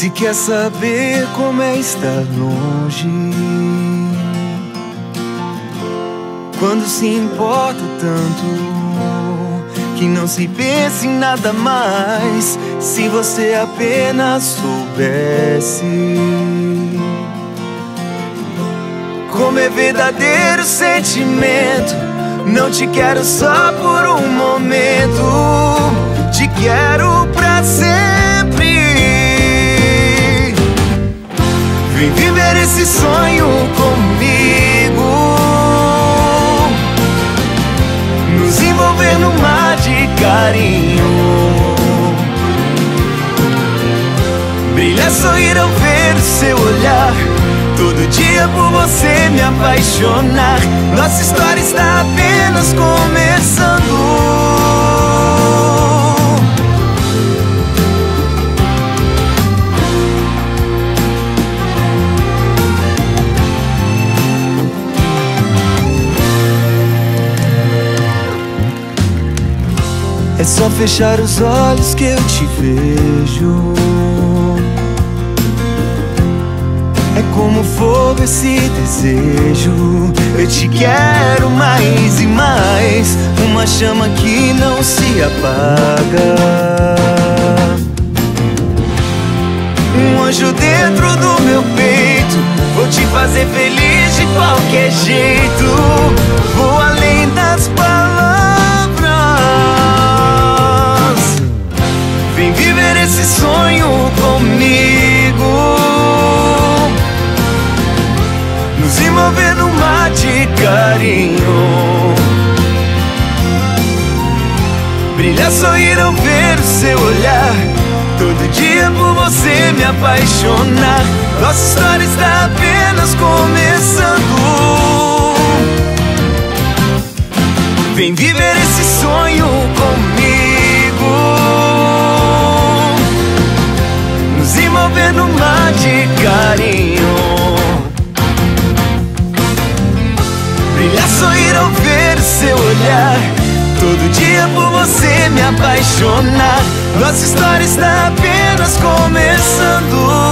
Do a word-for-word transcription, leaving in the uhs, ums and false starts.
Se quer saber como é estar longe, quando se importa tanto que não se pensa em nada mais. Se você apenas soubesse como é verdadeiro sentimento. Não te quero só por um momento, te quero pra sempre. Vem viver esse sonho comigo, nos envolver num mar de carinho. Brilha, sorrir ao ver o seu olhar, todo dia por você me apaixonar. Nossa história está apenas começando. É só fechar os olhos que eu te vejo. É como fogo esse desejo. Eu te quero mais e mais, uma chama que não se apaga, um anjo dentro do meu peito. Vou te fazer feliz de qualquer jeito. Vou além das palavras. Vem viver esse sonho comigo, nos envolver num mar de carinho. Brilha, sorrir ao ver o seu olhar, todo dia por você me apaixonar. Nossa história está apenas começando. Vem viver esse sonho comigo, nos envolver num mar de carinho. Brilha, sorrir ao ver o seu olhar, todo dia por você me apaixonar. Nossa história está apenas começando.